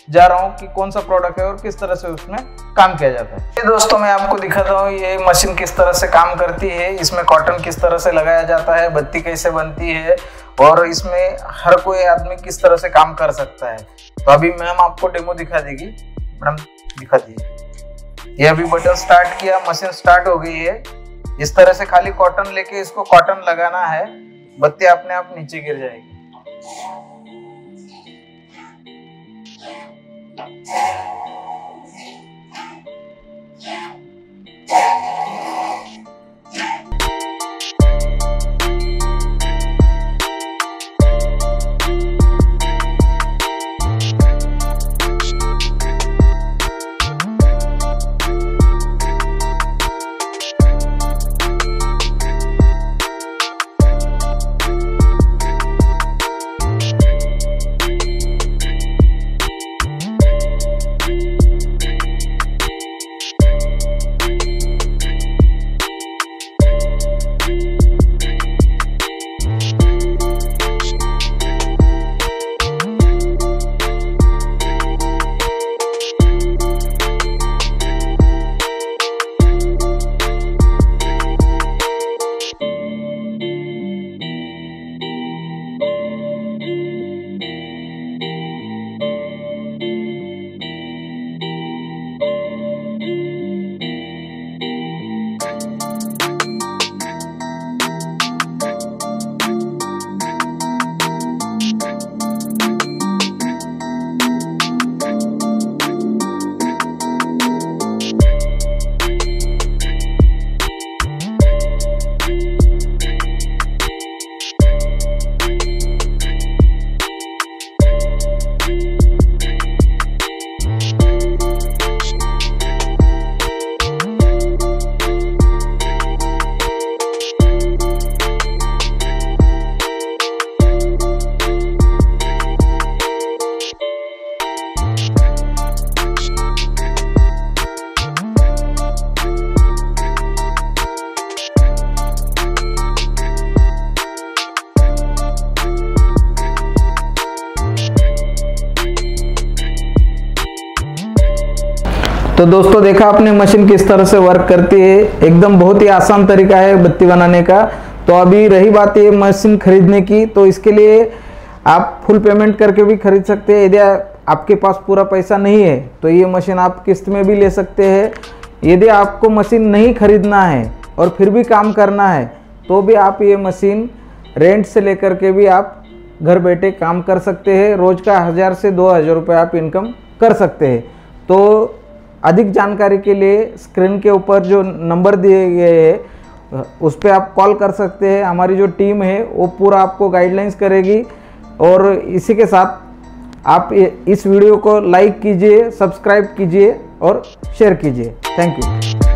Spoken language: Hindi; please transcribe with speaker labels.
Speaker 1: जा रहा हूँ कि कौन सा प्रोडक्ट है और किस तरह से उसमें काम किया जाता है। ये दोस्तों मैं आपको दिखाता हूँ ये मशीन किस तरह से काम करती है, इसमें कॉटन किस तरह से लगाया जाता है, बत्ती कैसे बनती है और इसमें हर कोई आदमी किस तरह से काम कर सकता है। तो अभी मैम आपको डेमो दिखा देगी। मैडम दिखा दीजिए। ये अभी बटन स्टार्ट किया, मशीन स्टार्ट हो गई है। इस तरह से खाली कॉटन लेके इसको कॉटन लगाना है, बत्ती अपने आप नीचे गिर जाएगी। तो दोस्तों देखा आपने मशीन किस तरह से वर्क करती है, एकदम बहुत ही आसान तरीका है बत्ती बनाने का। तो अभी रही बात ये मशीन खरीदने की, तो इसके लिए आप फुल पेमेंट करके भी खरीद सकते हैं। यदि आपके पास पूरा पैसा नहीं है तो ये मशीन आप किस्त में भी ले सकते हैं। यदि आपको मशीन नहीं खरीदना है और फिर भी काम करना है तो भी आप ये मशीन रेंट से लेकर के भी आप घर बैठे काम कर सकते हैं। रोज़ का 1000 से 2000 रुपये आप इनकम कर सकते हैं। तो अधिक जानकारी के लिए स्क्रीन के ऊपर जो नंबर दिए गए हैं उस पर आप कॉल कर सकते हैं। हमारी जो टीम है वो पूरा आपको गाइडलाइंस करेगी। और इसी के साथ आप इस वीडियो को लाइक कीजिए, सब्सक्राइब कीजिए और शेयर कीजिए। Thank you.